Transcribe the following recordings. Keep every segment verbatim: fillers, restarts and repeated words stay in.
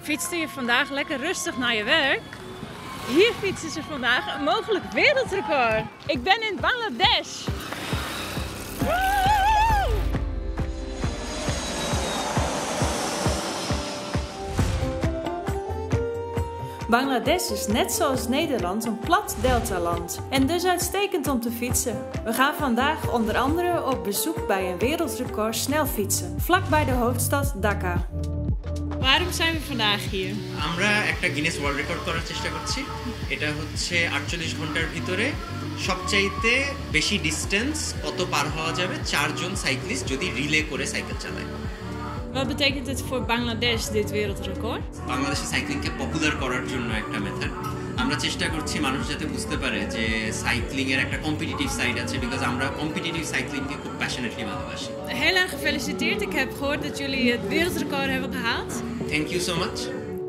Fietste je vandaag lekker rustig naar je werk? Hier fietsen ze vandaag een mogelijk wereldrecord. Ik ben in Bangladesh. Bangladesh is net zoals Nederland een plat deltaland en dus uitstekend om te fietsen. We gaan vandaag onder andere op bezoek bij een wereldrecord snelfietsen, vlakbij de hoofdstad Dhaka. Waarom zijn we vandaag hier? আমরা একটা Guinness world record করার চেষ্টা করছি। এটা হচ্ছে আটচল্লিশ ঘন্টার ভিতরে সবচাইতে বেশি ডিসটেন্স কত পার হওয়া যাবে চারজন সাইক্লিস্ট যদি রিলে করে সাইকেল চালায়। Wat betekent het voor Bangladesh, dit wereldrecord? বাংলাদেশে সাইক্লিংকে পপুলার করার জন্য একটা মেথড। আমরা চেষ্টা করছি মানুষ যাতে বুঝতে পারে যে সাইক্লিং এর একটা কম্পিটিটিভ সাইড আছে, বিকজ আমরা কম্পিটিটিভ সাইক্লিংকে খুব প্যাশনেটলি ভালোবাসি। Heel erg gefeliciteerd. Ik heb gehoord dat jullie het wereldrecord hebben gehaald. Thank you so much.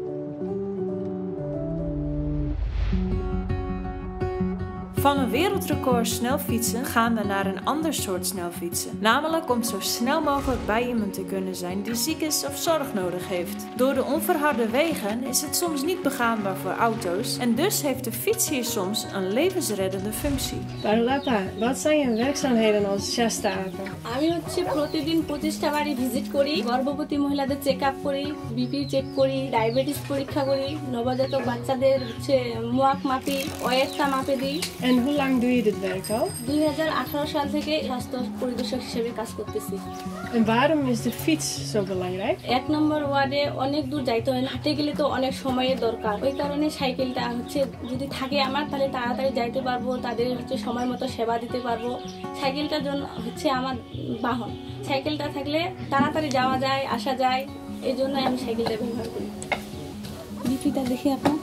Van een wereldrecord snelfietsen gaan we naar een ander soort snelfietsen. Namelijk om zo snel mogelijk bij iemand te kunnen zijn die ziek is of zorg nodig heeft. Door de onverharde wegen is het soms niet begaanbaar voor auto's en dus heeft de fiets hier soms een levensreddende functie. Parulapa, wat zijn je werkzaamheden als Shasta-Aka? আমি হচ্ছে প্রতিদিন পঁচিশটা বাড়ি ভিজিট করি, গর্ভবতী মহিলাদের check up করি, BP check করি, ডায়াবেটিস পরীক্ষা করি, নবজাতক বাচ্চাদের হচ্ছে মুয়াক মাপি, ওয়েটটা মাপে দিই। En hoe lang doe je dit werk al? দুই হাজার আঠারো সাল থেকে স্বাস্থ্য পরিদর্শক হিসেবে কাজ করতেছি। En waarom is de fiets zo belangrijk? এক নম্বর ওয়ার্ডে অনেক দূর যাইতে হয়, হাঁটে গেলে তো অনেক সময়ের দরকার। ওই কারণে সাইকেলটা হচ্ছে যদি থাকে আমার, তাহলে তাড়াতাড়ি যাইতে পারবো, তাদের হচ্ছে সময় মতো সেবা দিতে পারবো। সাইকেলটার জন্য হচ্ছে আমার বাহন। সাইকেলটা থাকলে তাড়াতাড়ি যাওয়া যায়, আসা যায়, এই জন্য আমি সাইকেলটা ব্যবহার করি। বিপিটা দেখি আপনার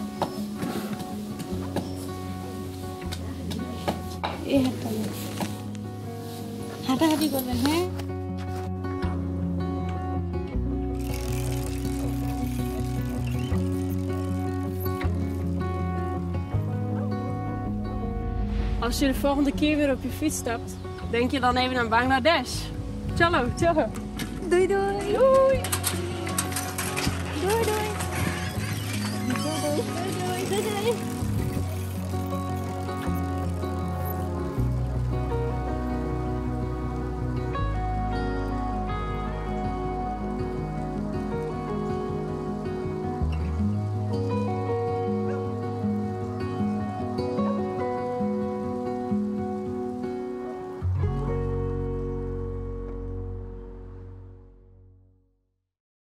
এই হাতটা হাঁটাহাঁটি করবেন, হ্যাঁ। Als je de volgende keer weer op je fiets stapt, denk je dan even aan Bangladesh. Ciao, ciao. Doei doei. Doei.